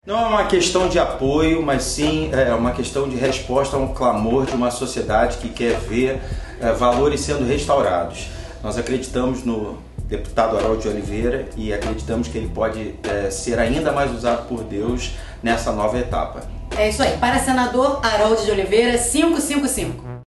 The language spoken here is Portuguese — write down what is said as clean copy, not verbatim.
Não é uma questão de apoio, mas sim é uma questão de resposta a um clamor de uma sociedade que quer ver valores sendo restaurados. Nós acreditamos no deputado Harold de Oliveira e acreditamos que ele pode ser ainda mais usado por Deus nessa nova etapa. É isso aí. Para senador Harold de Oliveira, 555.